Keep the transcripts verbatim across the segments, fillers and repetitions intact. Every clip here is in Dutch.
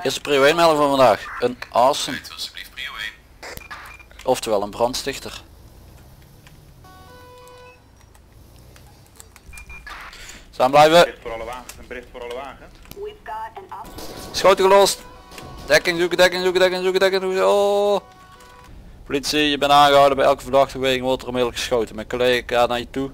Eerste prio één melding van vandaag. Een awesome. Weet alsjeblieft prio één. Oftewel een brandstichter. Staan blijven. Bericht voor alle wagens, een bericht voor alle wagens. Schoten gelost. Dekking zoeken, dekking zoeken, dekking zoeken, dekking zoeken. Oh. Politie, je bent aangehouden. Bij elke verdachte beweging wordt er onmiddellijk geschoten. Mijn collega gaat naar je toe.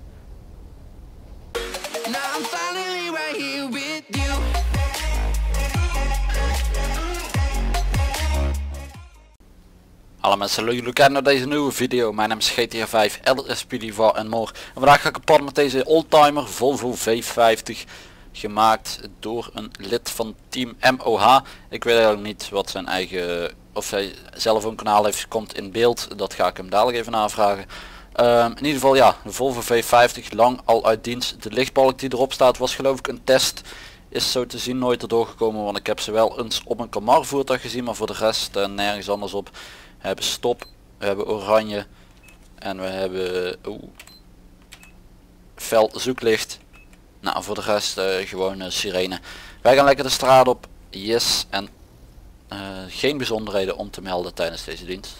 Hallo mensen, leuk jullie kijken naar deze nieuwe video. Mijn naam is G T A vijf, L S P D en more. En vandaag ga ik kapot met deze oldtimer Volvo V vijftig. Gemaakt door een lid van team M O H. Ik weet eigenlijk niet wat zijn eigen, of hij zelf een kanaal heeft, komt in beeld. Dat ga ik hem dadelijk even navragen. Um, in ieder geval ja, de Volvo V vijftig, lang al uit dienst. De lichtbalk die erop staat was geloof ik een test. Is zo te zien nooit erdoor gekomen, want ik heb ze wel eens op een Camaro voertuig gezien, maar voor de rest uh, nergens anders op. We hebben stop, we hebben oranje en we hebben oeh, fel zoeklicht. Nou, voor de rest uh, gewoon uh, sirene. Wij gaan lekker de straat op, yes, en uh, geen bijzonderheden om te melden tijdens deze dienst.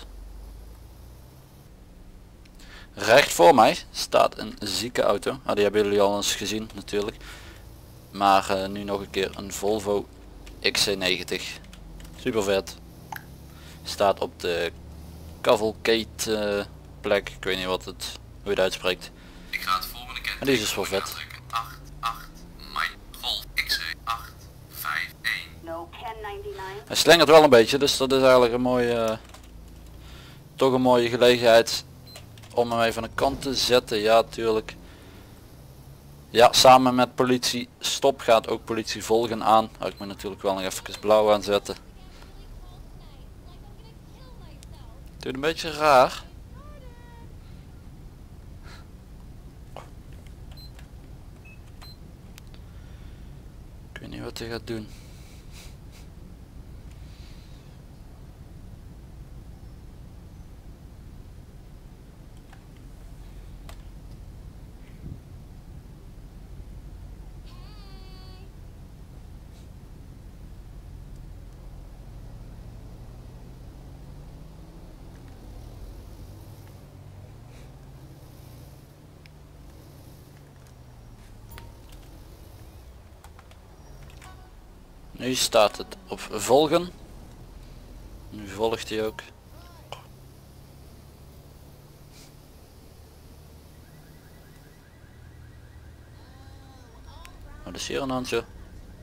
Recht voor mij staat een zieke auto, ah, die hebben jullie al eens gezien natuurlijk. Maar uh, nu nog een keer een Volvo X C negentig, super vet. Staat op de cavalcade uh, plek, ik weet niet wat het, hoe je het uitspreekt. Ik ga het volgende keer. En die is dus wel vet. acht acht mijn Golf X C acht vijf een. Hij slingert wel een beetje, dus dat is eigenlijk een mooie, uh, toch een mooie gelegenheid om hem even aan de kant te zetten. Ja, tuurlijk. Ja, samen met politie stop gaat ook politie volgen aan. Oh, ik moet natuurlijk wel nog even blauw aanzetten. Doet een beetje raar. Ik weet niet wat hij gaat doen. Nu staat het op volgen. Nu volgt hij ook. Wat is hier aan de hand zo?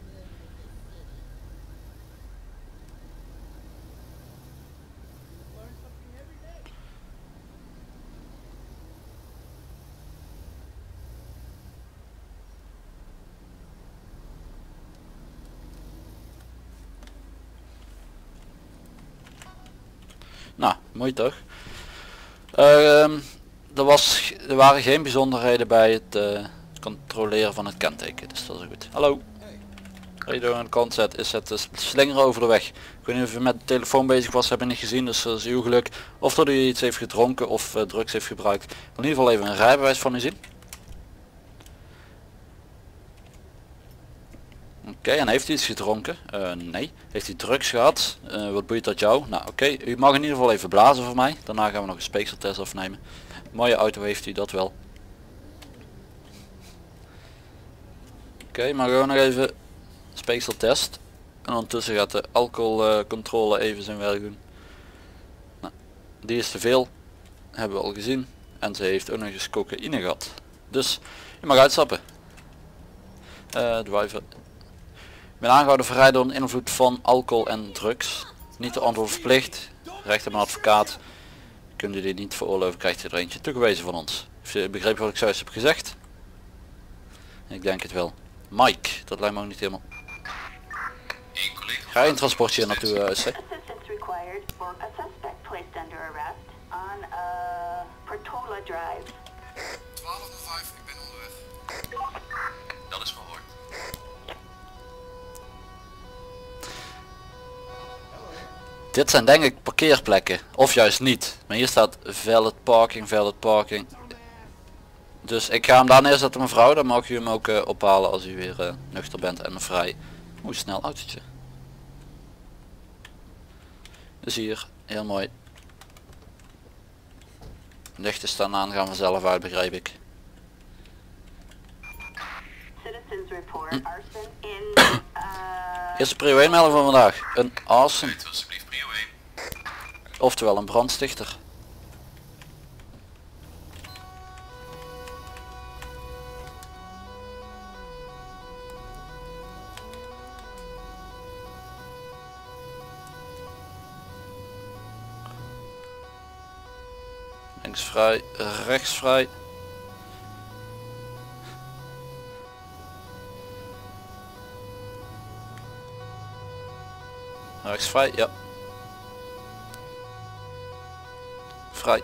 Nou, mooi toch? Uh, er, was, er waren geen bijzonderheden bij het uh, controleren van het kenteken, dus dat is goed. Hallo. Wat je door aan de kant zet is het uh, slingeren over de weg. Ik weet niet of je met de telefoon bezig was, heb je niet gezien, dus dat is uw geluk. Of dat u iets heeft gedronken of uh, drugs heeft gebruikt. Ik wil in ieder geval even een rijbewijs van u zien. Oké, okay, en heeft u iets gedronken? Uh, nee. Heeft u drugs gehad? Uh, wat boeit dat jou? Nou oké, okay. U mag in ieder geval even blazen voor mij. Daarna gaan we nog een speekseltest afnemen. Mooie auto heeft u, dat wel. Oké, okay, maar gewoon nog even speekseltest. En ondertussen gaat de alcoholcontrole uh, even zijn werk doen. Nou, die is te veel. Hebben we al gezien. En ze heeft ook nog eens cocaïne gehad. Dus je mag uitstappen. Uh, driver. Ik ben aangehouden voor rijden onder invloed van alcohol en drugs. Niet te antwoorden verplicht. Recht op een advocaat. Kunt u dit niet veroorloven, krijgt u er eentje toegewezen van ons. Heeft u begrepen wat ik zojuist heb gezegd? Ik denk het wel. Mike, dat lijkt me ook niet helemaal. Ga je een transportje naartoe uh, C? twaalf nul vijf, ik ben onderweg. Dat is verhoord. Dit zijn denk ik parkeerplekken, of juist niet. Maar hier staat valet parking, valet parking. Dus ik ga hem daar neerzetten mevrouw, dan mag u hem ook uh, ophalen als u weer uh, nuchter bent en vrij. Oeh, snel autootje. Dus hier, heel mooi. Lichten staan aan, gaan vanzelf uit, begrijp ik. Citizens report arson in uh Eerste prio één melding van vandaag. Een arson. Weet alsjeblieft prio één. Oftewel een brandstichter. Links vrij, rechts vrij. Rechts vrij, ja. Vrij.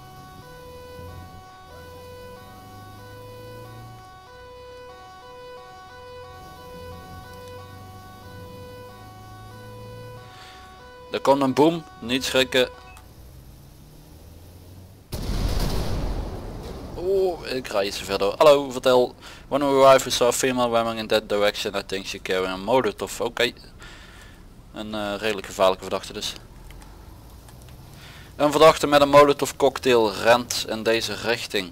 Er komt een boom, niet schrikken. Oh, ik rij iets verder. Hallo, vertel. When we arrive we saw a female running in that direction. I think she carrying a molotov. Oké. Okay. Een uh, redelijk gevaarlijke verdachte dus. Een verdachte met een molotov cocktail rent in deze richting.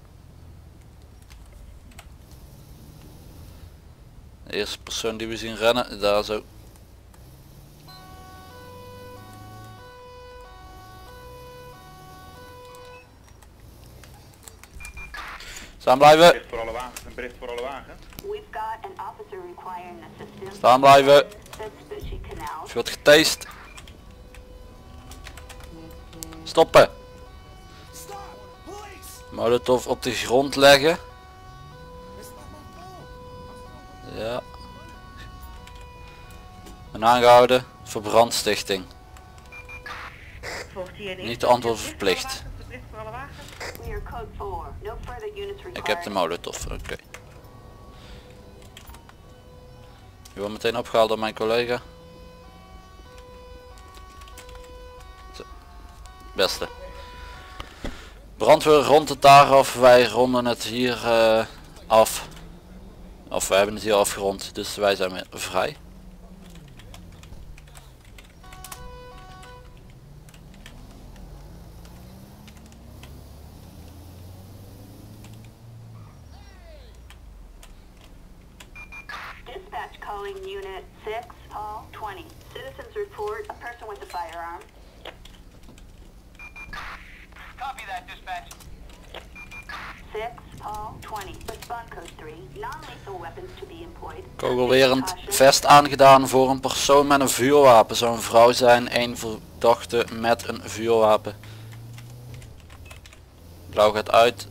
De eerste persoon die we zien rennen, daar zo. Staan blijven. Bericht voor alle wagens, een bericht voor alle wagens. we've got an officer requiring assistance. Staan blijven. Vespucci Canal. Je wordt getased. Stoppen. Molotov op de grond leggen. Ja. En aangehouden voor brandstichting. Niet de antwoord verplicht. We are code four. No further units required. Ik heb de molotov, oké. Okay. Je wordt meteen opgehaald door mijn collega. Zo. Beste. Brandweer rond het daar af, wij ronden het hier uh, af. Of we hebben het hier afgerond, dus wij zijn weer vrij. Dispatch calling unit six, Paul twenty. Citizens report a person with a firearm. Copy that, dispatch. six, Paul twenty. Respond code three. Non-lethal weapons to be employed. Kogelwerend vest aangedaan voor een persoon met een vuurwapen. Zou een vrouw zijn, een verdachte met een vuurwapen. Blauw gaat uit.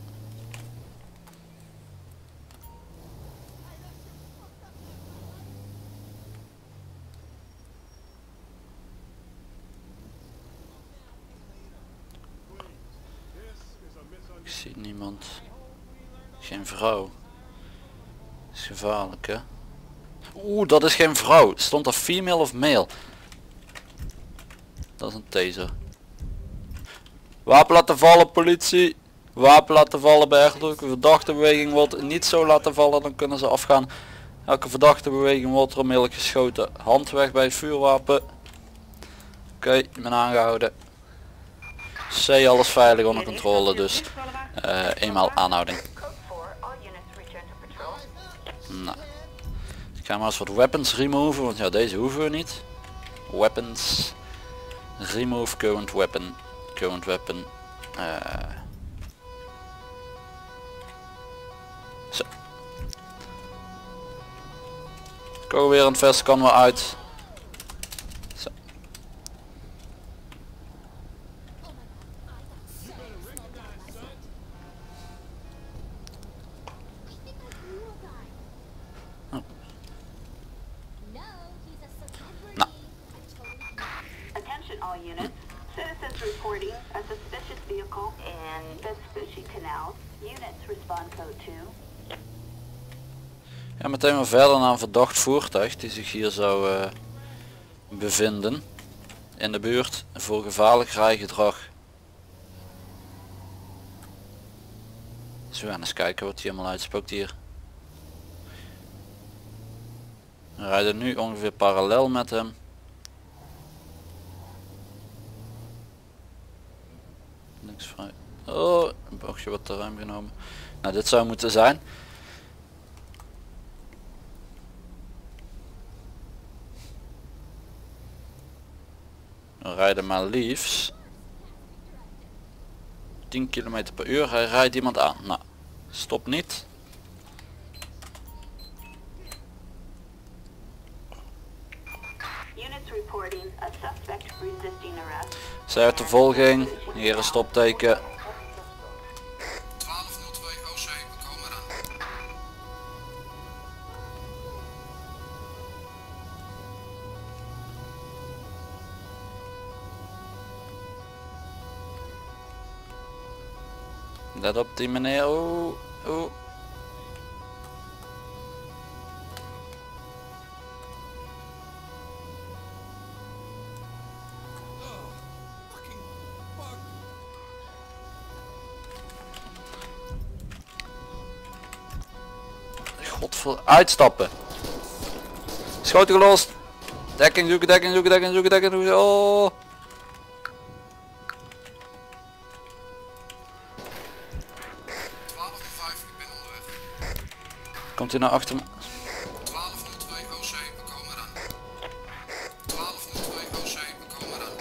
Ik zie niemand. Geen vrouw. Is gevaarlijk, hè? Oeh, dat is geen vrouw. Stond er female of male? Dat is een taser. Wapen laten vallen, politie. Wapen laten vallen bij elke verdachte beweging wordt niet zo laten vallen, dan kunnen ze afgaan. Elke verdachte beweging wordt er onmiddellijk geschoten. Hand weg bij het vuurwapen. Oké, okay, ik ben aangehouden. C, alles veilig onder controle, dus uh, eenmaal aanhouding. Nou, ik ga maar eens wat weapons removen, want ja, deze hoeven we niet. Weapons. Remove current weapon. Current weapon. Uh, zo. Kogelwerend weer aan het vest, kan weer uit. Zo. Oh. Nou. Attention all units. Citizens reporting a suspicious vehicle in Vespucci Canal. Units respond code two. Ja, meteen maar verder naar een verdacht voertuig die zich hier zou uh, bevinden in de buurt voor gevaarlijk rijgedrag. Dus we gaan eens kijken wat hij helemaal uitspookt hier. We rijden nu ongeveer parallel met hem. niks vrij. Oh, een boogje wat te ruim genomen. Nou, dit zou moeten zijn. We rijden maar liefst tien kilometer per uur. Hij rijdt iemand aan. Nou, stop niet. Units reporting a suspect resisting arrest. Zij uit de volging. Hier een stopteken. twaalf nul twee O C, we komen eraan. Let op die meneer. Oeh, oeh. Godver... Uitstappen. Schoten gelost. Dekking zoeken, dekking zoeken, dekking zoeken, dekking zoeken. Oh. twaalf nul vijf, ik ben onderweg. Komt hij nou achter me? twaalf nul twee O C, we komen eraan. twaalf nul twee O C, we komen eraan.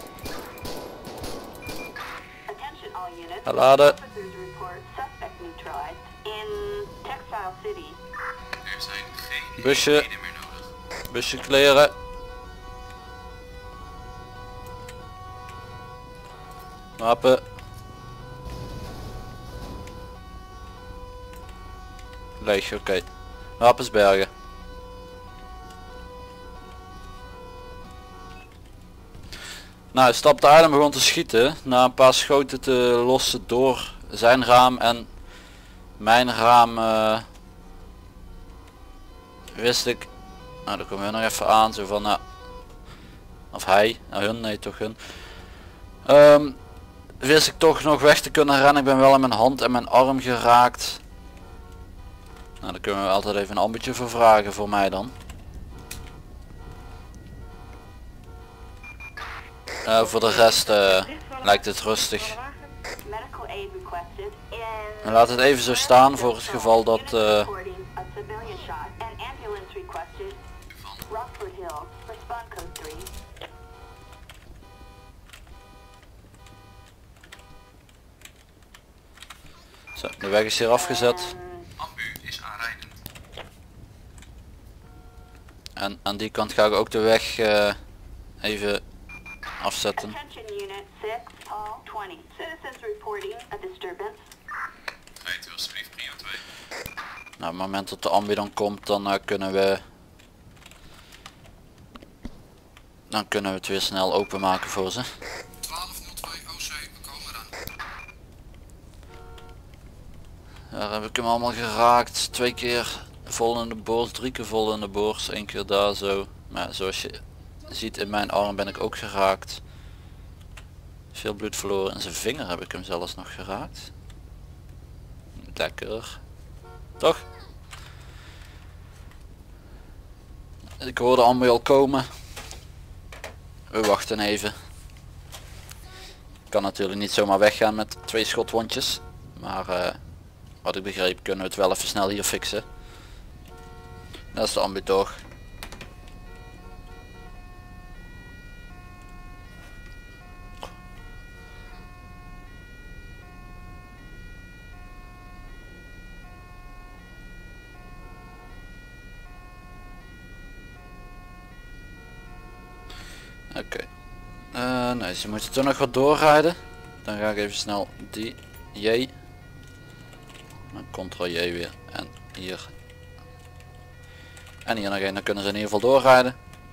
Attention all units. Laden. Officers report suspect neutralized in Textile City. Er zijn geen Busje. eenheden meer nodig. Busje kleren. Wapen. Leeg, oké. Okay. Wapens bergen. Nou, hij stapte uit en begon te schieten. Na een paar schoten te lossen door zijn raam en mijn raam uh, wist ik. Nou, daar komen we nog even aan. Zo van, nou, of hij, nou hun, nee toch hun. Um, wist ik toch nog weg te kunnen rennen. Ik ben wel in mijn hand en mijn arm geraakt. Nou, daar kunnen we altijd even een ambitje voor vragen voor mij dan. Uh, voor de rest uh, lijkt het rustig. Medical aid requested in... En laat het even zo staan voor het geval dat... Uh, reporting a civilian shot. An ambulance requested. Rockford Hill. Respond code three. zo, de weg is hier afgezet. Ambu is aanrijdend. En aan die kant ga ik ook de weg uh, even afzetten. Attention unit six, Hall twenty. Citizens reporting a disturbance. Rijdt u alsjeblieft prio twee. Nou, op het moment dat de ambu dan komt, dan uh, kunnen we... Dan kunnen we het weer snel openmaken voor ze. twaalf nul twee O C, we komen eraan. Daar heb ik hem allemaal geraakt. Twee keer vol in de borst, drie keer vol in de borst, één keer daar zo. Maar zoals je ziet in mijn arm ben ik ook geraakt. Veel bloed verloren. In zijn vinger heb ik hem zelfs nog geraakt. Lekker. Toch? Ik hoorde ambu al komen. We wachten even. Ik kan natuurlijk niet zomaar weggaan met twee schotwondjes. Maar uh, wat ik begreep kunnen we het wel even snel hier fixen. Dat is de ambu toch. Oké. Okay. Uh, nee, ze moeten toch nog wat doorrijden. Dan ga ik even snel die J. Dan Ctrl J weer. En hier. En hier nog één. Dan kunnen ze in ieder geval doorrijden.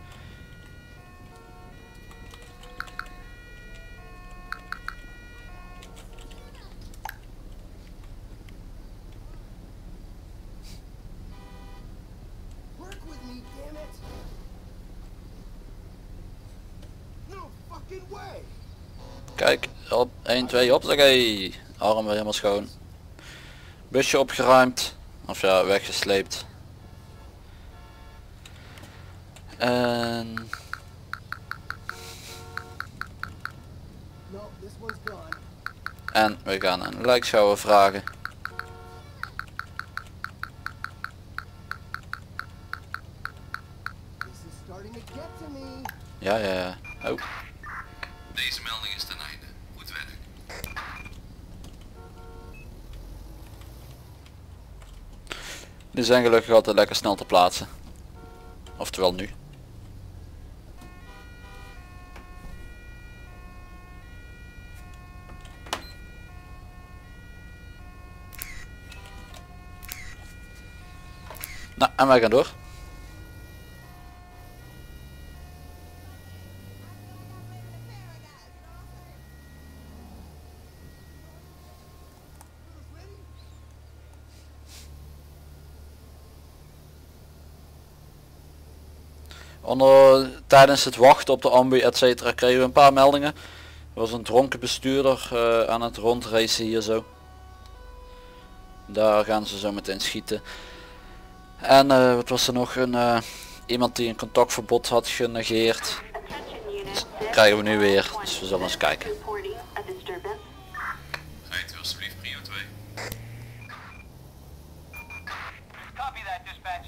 Kijk, op één, twee, hoppakee. Arm weer helemaal schoon. Busje opgeruimd. Of ja, weggesleept. En... En we gaan een lijkschouwer vragen. Ja, ja, ja. Oh. Deze melding is ten einde. Goed werk. Die zijn gelukkig altijd lekker snel te plaatsen. Oftewel nu. Nou, en wij gaan door. Onder, tijdens het wachten op de ambu et cetera kregen we een paar meldingen. Er was een dronken bestuurder uh, aan het rondracen hier zo. Daar gaan ze zo meteen schieten. En uh, wat was er nog, een uh, iemand die een contactverbod had genegeerd. Dat krijgen we nu weer, dus we zullen eens kijken. Rijdt u alsjeblieft prio twee. Copy that, dispatch.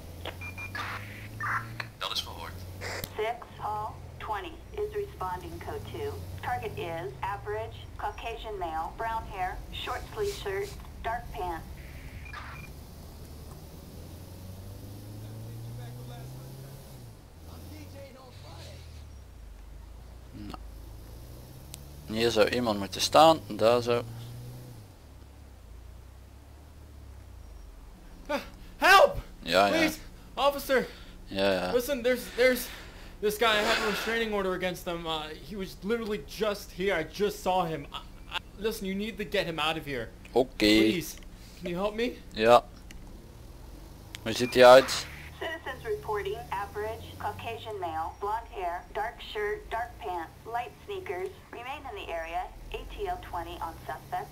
Dat is verhoord. six Hall twenty is responding code two. Target is average, Caucasian male, brown hair, short sleeve shirt, dark pants. Nou. Hier zou iemand moeten staan, daar zo. Help! Ja, ja. Please, officer. Ja, ja. Listen, there's there's this guy. I have a restraining order against him. Uh, he was literally just here. I just saw him. I, I, listen, you need to get him out of here. Oké. Okay. Please, can you help me? Ja. Hoe ziet hij uit? Citizens reporting average, Caucasian male, blonde hair, dark shirt, dark pants, light sneakers. Remain in the area. A T O twenty on suspect.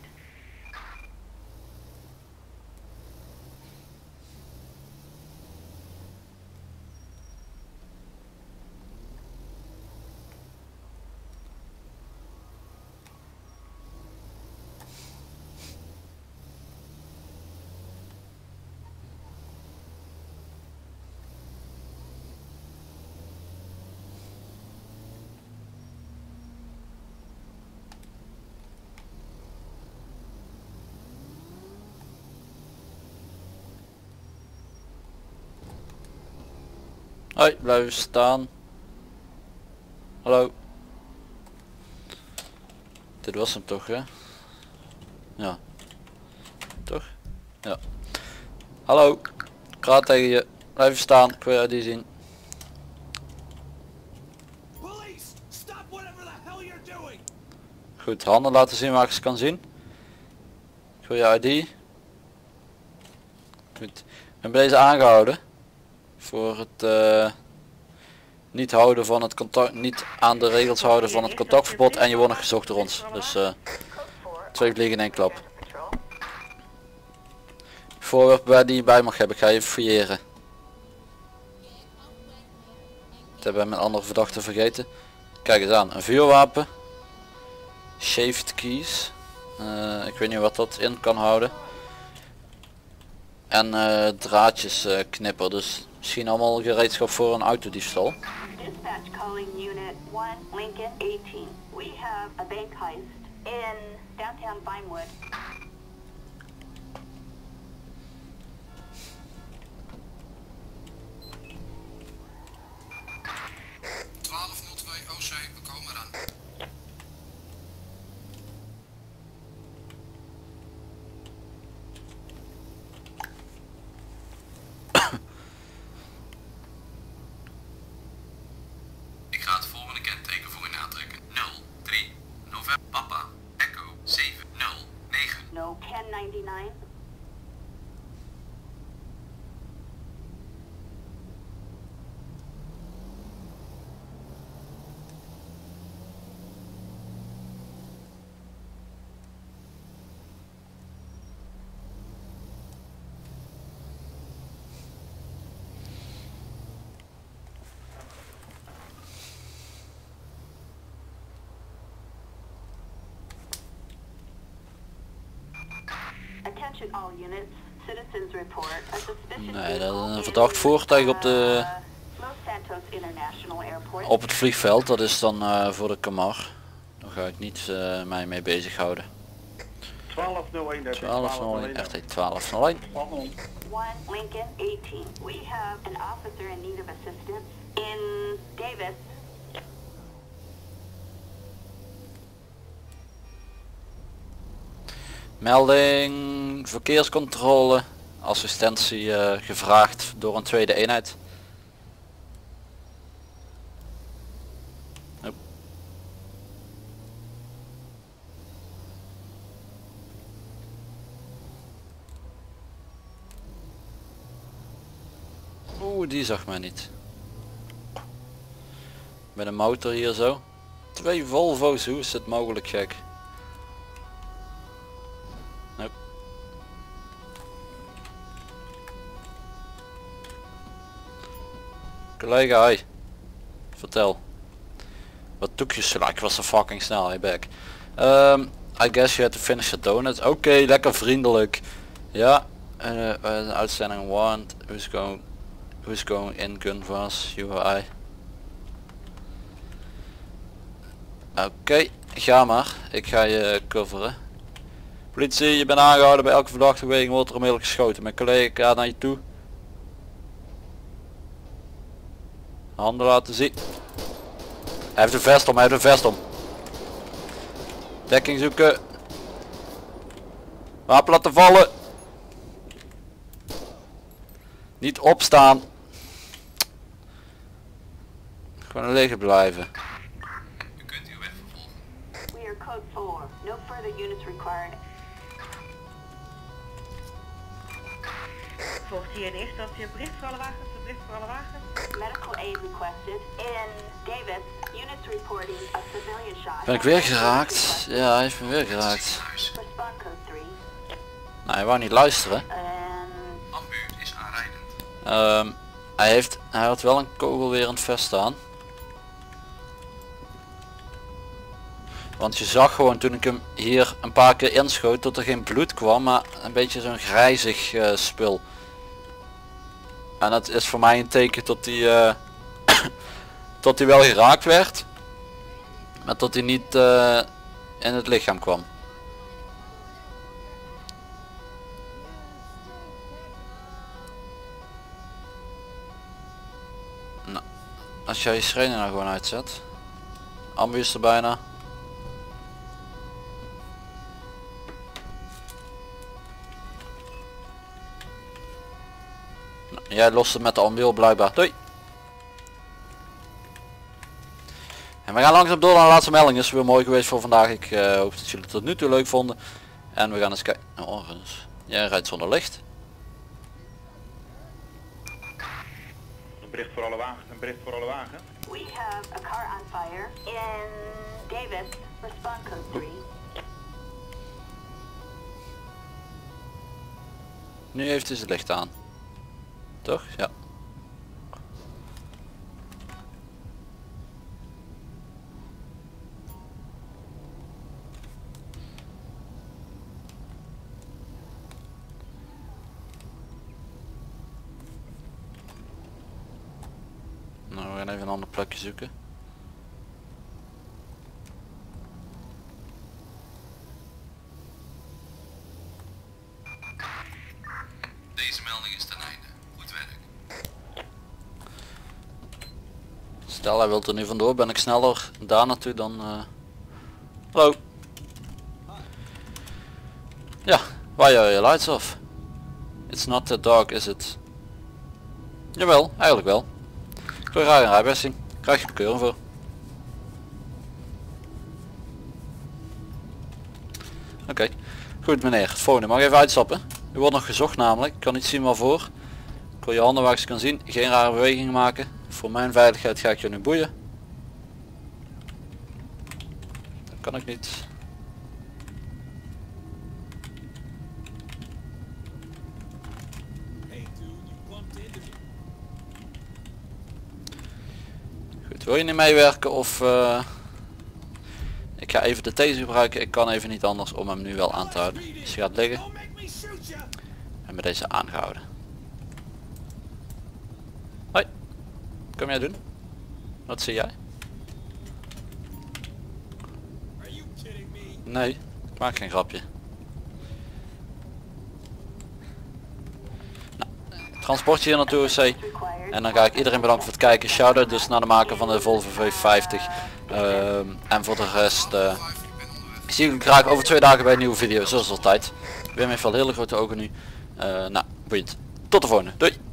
Hoi, blijf staan. Hallo. Dit was hem toch, hè? Ja. Toch? Ja. Hallo. Ik praat tegen je. Blijf staan, ik wil jou die zien. Goed, handen laten zien waar ik ze kan zien. Ik wil jouw I D. Goed. Ik ben deze aangehouden. Voor het uh, niet houden van het contact, niet aan de regels houden van het contactverbod en je wordt nog gezocht door ons. Dus uh, twee vliegen in één klap. Voorwerpen die je bij mag hebben, ga je even fouilleren. Dat hebben we met andere verdachten vergeten. Kijk eens aan, een vuurwapen. Shaved keys. Uh, ik weet niet wat dat in kan houden. En uh, draadjes uh, knipper, dus misschien allemaal gereedschap voor een autodiefstal. Dispatch calling unit one Lincoln eighteen. We have a bank heist in downtown Vinewood. twaalf nul twee O C, we komen eraan. Ik ga het volgende kenteken voor u aantrekken. nul drie November Papa Echo zeven nul negen. No ten ninety-nine. Attention all units. Citizens report a suspicious Nee, dat is een vehicle verdacht in, voertuig op de uh, Los Santos International Airport. op het vliegveld. Dat is dan uh, voor de Camar. Daar ga ik niet uh, mij mee bezighouden. twaalf nul één twaalf nul één R T twaalf nul één. one Lincoln eighteen. We have an officer in need of assistance in Davis. Melding verkeerscontrole. Assistentie uh, gevraagd door een tweede eenheid. Nope. Oeh, die zag mij niet. Met een motor hier zo. Twee Volvo's, hoe is het mogelijk gek? Nope. Collega, hi. Vertel. Wat doe je zo? Ik was zo fucking snel, hey back. Um, I guess you had to finish the donut. Oké, okay, lekker vriendelijk. Ja. Uh, uh, outstanding warrant. Who's going Who's going in Gunvas? You or I? Oké, okay, ga maar. Ik ga je coveren. Politie, je bent aangehouden. Bij elke verdachte beweging wordt er onmiddellijk geschoten. Mijn collega gaat naar je toe. Handen laten zien. Hij heeft een vest om, hij heeft een vest om. Dekking zoeken. Wapen laten vallen. Niet opstaan. Gewoon liggen blijven. U kunt uw weg vervolgen. We are code four. No further units required. Volgt hier in eerste instantie een bericht voor alle wagens, een bericht voor alle wagens. Medical aid requested in Davis. Units reporting a civilian shot. Ben ik weer geraakt? Ja, hij heeft me weer geraakt. Respond code three. Nou, hij wou niet luisteren. And Ambu is aanrijdend. Um, hij heeft, hij had wel een kogel weer in het vest staan. Want je zag gewoon toen ik hem hier een paar keer inschoot dat er geen bloed kwam, maar een beetje zo'n grijzig uh, spul. En dat is voor mij een teken tot hij uh, tot hij wel geraakt werd, maar tot hij niet uh, in het lichaam kwam. Nou, als jij je sirene nou gewoon uitzet. Ambu is er bijna. Nou, jij lost het met de ambu blijkbaar. Doei. En we gaan langzaam door naar de laatste melding. Is weer mooi geweest voor vandaag. Ik uh, hoop dat jullie het tot nu toe leuk vonden. En we gaan eens kijken. Oh, jij rijdt zonder licht. Een bericht voor alle wagens, een bericht voor alle wagens. we have a car on fire in Davis. Respond code three. Nu heeft hij zijn licht aan. Toch? Ja. Nou, we gaan even een ander plekje zoeken. Deze melding is ten einde. Goed werk. Stel hij wilt er nu vandoor, ben ik sneller daar naartoe dan... Uh... Hallo. Ja, why are your lights off? It's not that dark, is it? Jawel, eigenlijk wel. Ik wil graag een rijbewijs zien. Krijg je bekeuring voor. Oké. Okay. Goed meneer, het volgende. Mag even uitstappen. U wordt nog gezocht namelijk. Ik kan niet zien waarvoor. Ik wil je handen waar ik ze kan zien. Geen rare bewegingen maken. Voor mijn veiligheid ga ik je nu boeien. Dat kan ik niet. Goed, wil je niet meewerken of uh, Ik ga even de taser gebruiken. Ik kan even niet anders om hem nu wel aan te houden. Dus hij gaat liggen. En met deze aangehouden. Hoi. Kom jij doen? Wat zie jij? Nee, ik maak geen grapje. Nou, transportje hier naartoe C. En dan ga ik iedereen bedanken voor het kijken. Shout-out dus naar de maker van de Volvo V vijftig. Uh, en voor de rest uh, ik zie jullie graag over twee dagen bij een nieuwe video, zoals altijd. Wim heeft wel hele grote ogen nu. Uh, nou, boeiend. Tot de volgende. Doei!